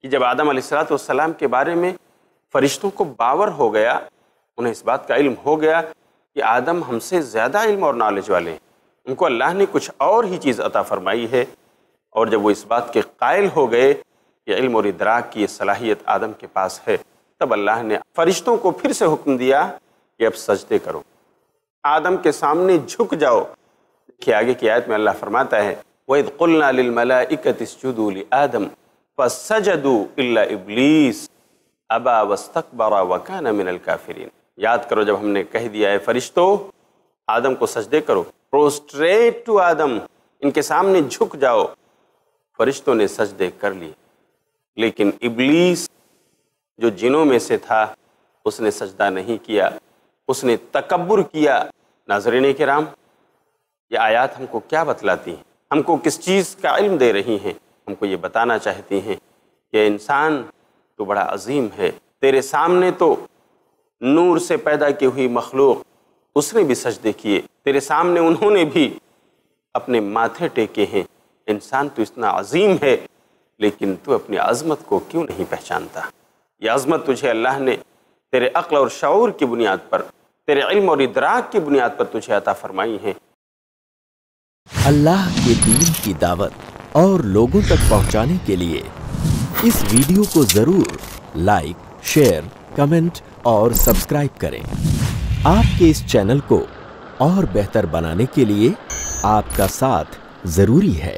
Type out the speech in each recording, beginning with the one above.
کہ جب آدم علیہ السلام کے بارے میں فرشتوں کو باور ہو گیا، انہیں اس بات کا علم ہو گیا کہ آدم ہم سے زیادہ علم اور نالج والے ہیں، ان کو اللہ نے کچھ اور ہی چیز عطا فرمائی ہے، اور جب وہ اس بات کے قائل ہو گئے کہ علم اور ادراک کی یہ صلاحیت آدم کے پاس ہے، تب اللہ نے فرشتوں کو پھر سے حکم دیا کہ اب سجدے کرو، آدم کے سامنے جھک جاؤ۔ کہ آگے کی آیت میں اللہ فرماتا ہے وَإِذْ قُلْنَا لِلْمَلَائِكَةِ اسْجُدُوا لِآدَمَ فَسَجَدُوا إِلَّا إِبْلِيسَ أَبَى وَاسْتَكْبَرَ وَكَانَ مِنَ الْكَافِرِينَ۔ یاد کرو جب ہم نے کہہ دیا ہے فرشتوں آدم کو سجدے کرو، پروسٹریٹ ٹو آدم، ان کے سامنے جھک جاؤ، فرشتوں نے سجدے کر لیے، لیکن ابلیس جو جنوں میں سے تھا اس نے سجدہ نہیں کیا، اس نے تکبر کیا۔ ناظرین کرام، یہ آیات ہم کو کیا بتلاتی ہیں؟ ہم کو کس چیز کا علم دے رہی ہیں؟ ہم کو یہ بتانا چاہتی ہیں کہ انسان تو بڑا عظیم ہے، تیرے سامنے تو نور سے پیدا کی ہوئی مخلوق، اس نے بھی سجدے کیے، تیرے سامنے انہوں نے بھی اپنے ماتھے ٹیکے ہیں، انسان تو اتنا عظیم ہے، لیکن تو اپنی عظمت کو کیوں نہیں پہچانتا؟ یہ عظمت تجھے اللہ نے تیرے عقل اور شعور کی بنیاد پر، تیرے علم اور ادراک کی بنیاد پر تجھے عطا فرمائی ہیں۔ اللہ کے دین کی دعوت اور لوگوں تک پہنچانے کے لیے اس ویڈیو کو ضرور لائک، شیئر، کمنٹ اور سبسکرائب کریں۔ آپ کے اس چینل کو اور بہتر بنانے کے لیے آپ کا ساتھ ضروری ہے۔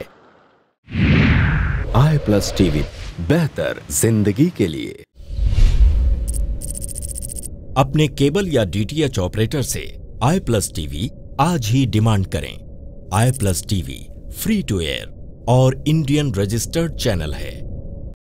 i+ TV، بہتر زندگی کے لیے۔ اپنے کیبل یا DTH آپریٹر سے i+ TV آج ہی ڈیمانڈ کریں۔ i+ TV free to air اور انڈین رجسٹرڈ چینل ہے۔